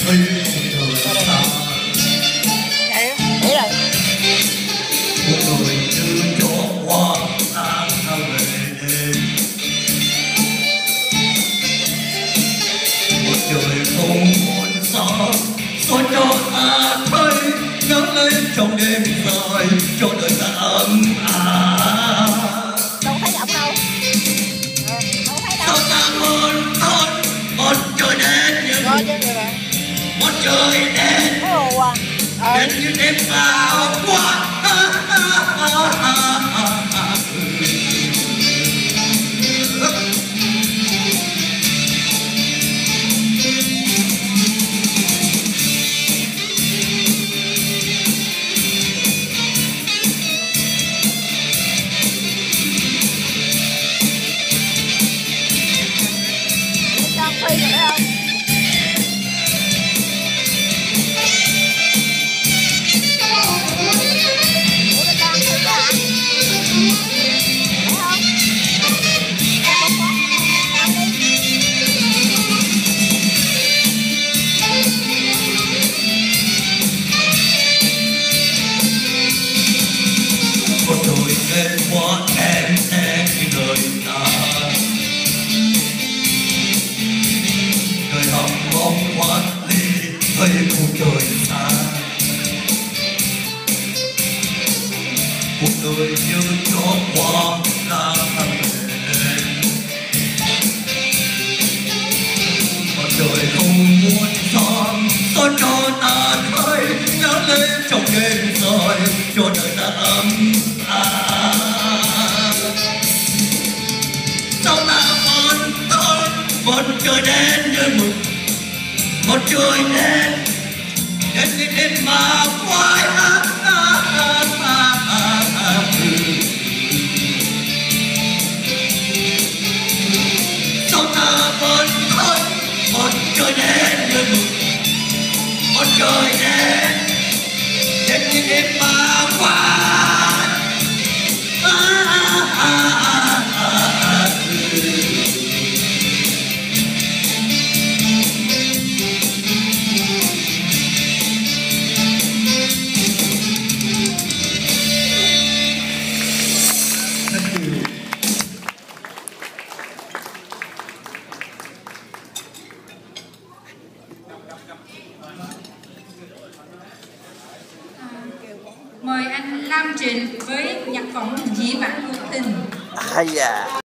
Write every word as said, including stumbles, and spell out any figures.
Tôi cho ta thấy ngỡ lên trong đêm dài cho đời ta ấm áp. Đâu thấy giọng đâu. Ừ, đâu thấy đâu. Sao ta muốn thôi một trời đến như một trời đến đến như đêm vào qua. Em quá em em đời ta đời hầm mong quá ly thấy cuộc đời xa cuộc đời như gió qua là thằng em mà trời không muốn son son cho ta thấy nhớ lên trong đêm dài cho đời ta ấm sao ta vẫn thôi một trời đến như một một trời đến đến đến đến mà quay sao ta vẫn thôi một trời đến như một một trời đến đến đến đến mà quay. Mời anh Lam Trịnh với nhạc phẩm Dĩ vãng cuộc tình. Hay à.